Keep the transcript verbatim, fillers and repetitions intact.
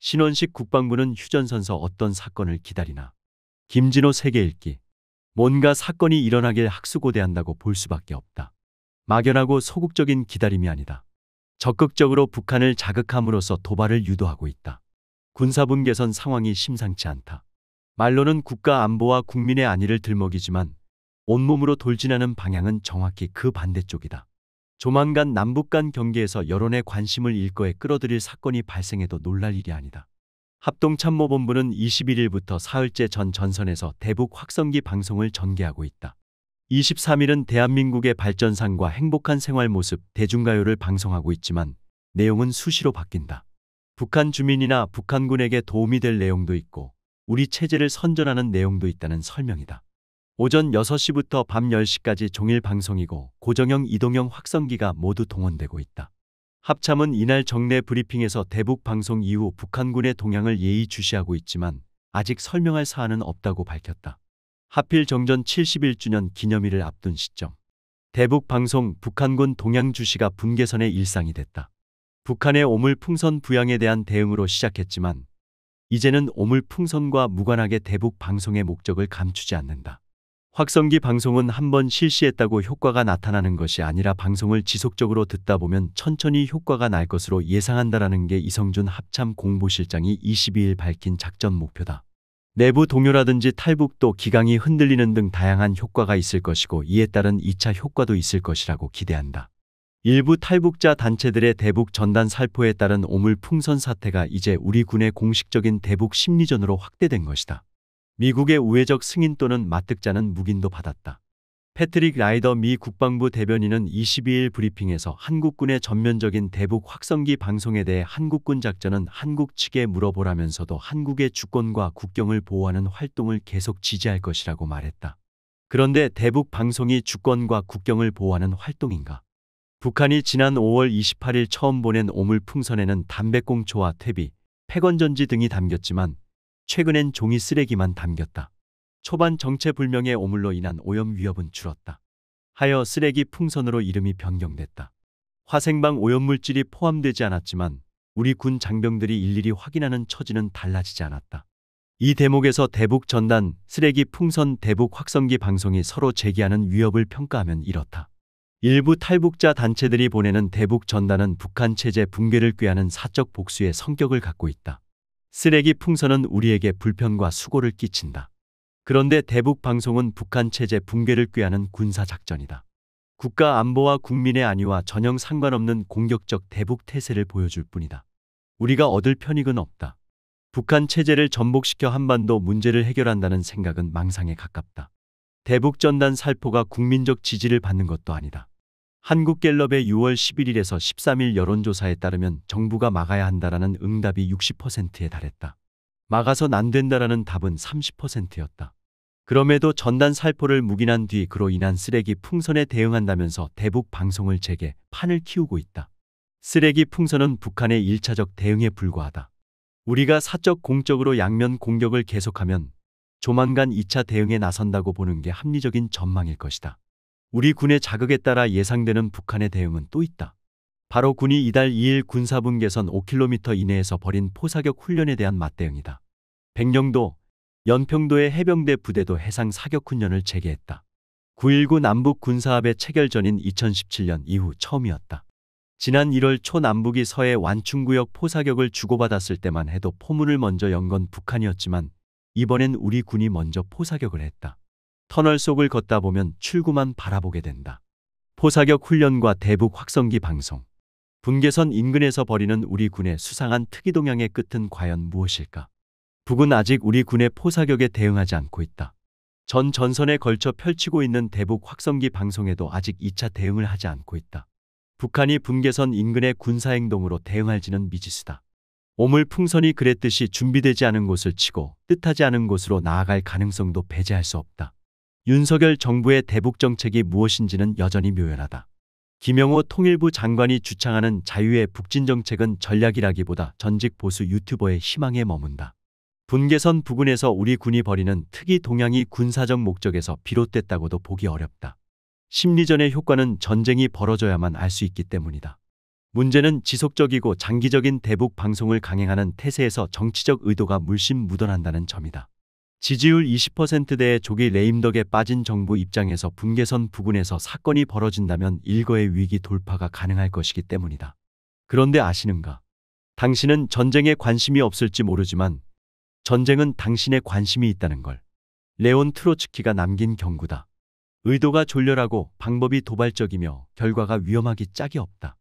신원식 국방부는 휴전선서 어떤 사건을 기다리나. 김진호 세계 읽기. 뭔가 사건이 일어나길 학수고대한다고 볼 수밖에 없다. 막연하고 소극적인 기다림이 아니다. 적극적으로 북한을 자극함으로써 도발을 유도하고 있다. 군사분 개선 상황이 심상치 않다. 말로는 국가 안보와 국민의 안위를 들먹이지만 온몸으로 돌진하는 방향은 정확히 그 반대쪽이다. 조만간 남북 간 경계에서 여론의 관심을 일거에 끌어들일 사건이 발생해도 놀랄 일이 아니다. 합동참모본부는 이십일 일부터 사흘째 전 전선에서 대북 확성기 방송을 전개하고 있다. 이십삼 일은 대한민국의 발전상과 행복한 생활 모습 대중가요를 방송하고 있지만 내용은 수시로 바뀐다. 북한 주민이나 북한군에게 도움이 될 내용도 있고 우리 체제를 선전하는 내용도 있다는 설명이다. 오전 여섯 시부터 밤 열 시까지 종일 방송이고 고정형 이동형 확성기가 모두 동원되고 있다. 합참은 이날 정례 브리핑에서 대북 방송 이후 북한군의 동향을 예의주시하고 있지만 아직 설명할 사안은 없다고 밝혔다. 하필 정전 칠십일 주년 기념일을 앞둔 시점. 대북 방송 북한군 동향 주시가 분계선의 일상이 됐다. 북한의 오물풍선 부양에 대한 대응으로 시작했지만 이제는 오물풍선과 무관하게 대북 방송의 목적을 감추지 않는다. 확성기 방송은 한번 실시했다고 효과가 나타나는 것이 아니라 방송을 지속적으로 듣다 보면 천천히 효과가 날 것으로 예상한다라는 게 이성준 합참 공보실장이 이십이 일 밝힌 작전 목표다. 내부 동요라든지 탈북도 기강이 흔들리는 등 다양한 효과가 있을 것이고 이에 따른 이 차 효과도 있을 것이라고 기대한다. 일부 탈북자 단체들의 대북 전단 살포에 따른 오물풍선 사태가 이제 우리 군의 공식적인 대북 심리전으로 확대된 것이다. 미국의 우회적 승인 또는 마뜩자는 묵인도 받았다. 패트릭 라이더 미 국방부 대변인은 이십이 일 브리핑에서 한국군의 전면적인 대북 확성기 방송에 대해 한국군 작전은 한국 측에 물어보라면서도 한국의 주권과 국경을 보호하는 활동을 계속 지지할 것이라고 말했다. 그런데 대북 방송이 주권과 국경을 보호하는 활동인가? 북한이 지난 오월 이십팔 일 처음 보낸 오물풍선에는 담배꽁초와 퇴비, 패건전지 등이 담겼지만 최근엔 종이 쓰레기만 담겼다. 초반 정체불명의 오물로 인한 오염 위협은 줄었다. 하여 쓰레기 풍선으로 이름이 변경됐다. 화생방 오염물질이 포함되지 않았지만 우리 군 장병들이 일일이 확인하는 처지는 달라지지 않았다. 이 대목에서 대북 전단, 쓰레기 풍선, 대북 확성기 방송이 서로 제기하는 위협을 평가하면 이렇다. 일부 탈북자 단체들이 보내는 대북 전단은 북한 체제 붕괴를 꾀하는 사적 복수의 성격을 갖고 있다. 쓰레기 풍선은 우리에게 불편과 수고를 끼친다. 그런데 대북 방송은 북한 체제 붕괴를 꾀하는 군사작전이다. 국가 안보와 국민의 안위와 전혀 상관없는 공격적 대북 태세를 보여줄 뿐이다. 우리가 얻을 편익은 없다. 북한 체제를 전복시켜 한반도 문제를 해결한다는 생각은 망상에 가깝다. 대북 전단 살포가 국민적 지지를 받는 것도 아니다. 한국갤럽의 유월 십일일에서 십삼 일 여론조사에 따르면 정부가 막아야 한다라는 응답이 육십 퍼센트에 달했다. 막아선 안 된다라는 답은 삼십 퍼센트였다. 그럼에도 전단 살포를 묵인한 뒤 그로 인한 쓰레기 풍선에 대응한다면서 대북 방송을 재개, 판을 키우고 있다. 쓰레기 풍선은 북한의 일차적 대응에 불과하다. 우리가 사적 공적으로 양면 공격을 계속하면 조만간 이 차 대응에 나선다고 보는 게 합리적인 전망일 것이다. 우리 군의 자극에 따라 예상되는 북한의 대응은 또 있다. 바로 군이 이달 이 일 군사분 개선 오 킬로미터 이내에서 벌인 포사격 훈련에 대한 맞대응이다. 백령도, 연평도의 해병대 부대도 해상 사격 훈련을 재개했다. 구 일구 남북 군사합의 체결전인 이천십칠 년 이후 처음이었다. 지난 일월 초 남북이 서해 완충구역 포사격을 주고받았을 때만 해도 포문을 먼저 연 건 북한이었지만 이번엔 우리 군이 먼저 포사격을 했다. 터널 속을 걷다 보면 출구만 바라보게 된다. 포사격 훈련과 대북 확성기 방송. 분계선 인근에서 벌이는 우리 군의 수상한 특이 동향의 끝은 과연 무엇일까? 북은 아직 우리 군의 포사격에 대응하지 않고 있다. 전 전선에 걸쳐 펼치고 있는 대북 확성기 방송에도 아직 이 차 대응을 하지 않고 있다. 북한이 분계선 인근의 군사행동으로 대응할지는 미지수다. 오물풍선이 그랬듯이 준비되지 않은 곳을 치고 뜻하지 않은 곳으로 나아갈 가능성도 배제할 수 없다. 윤석열 정부의 대북 정책이 무엇인지는 여전히 묘연하다. 김영호 통일부 장관이 주창하는 자유의 북진 정책은 전략이라기보다 전직 보수 유튜버의 희망에 머문다. 분계선 부근에서 우리 군이 벌이는 특이 동향이 군사적 목적에서 비롯됐다고도 보기 어렵다. 심리전의 효과는 전쟁이 벌어져야만 알 수 있기 때문이다. 문제는 지속적이고 장기적인 대북 방송을 강행하는 태세에서 정치적 의도가 물씬 묻어난다는 점이다. 지지율 이십 퍼센트대의 조기 레임덕에 빠진 정부 입장에서 분계선 부근에서 사건이 벌어진다면 일거의 위기 돌파가 가능할 것이기 때문이다. 그런데 아시는가? 당신은 전쟁에 관심이 없을지 모르지만 전쟁은 당신에 관심이 있다는 걸. 레온 트로츠키가 남긴 경고다. 의도가 졸렬하고 방법이 도발적이며 결과가 위험하기 짝이 없다.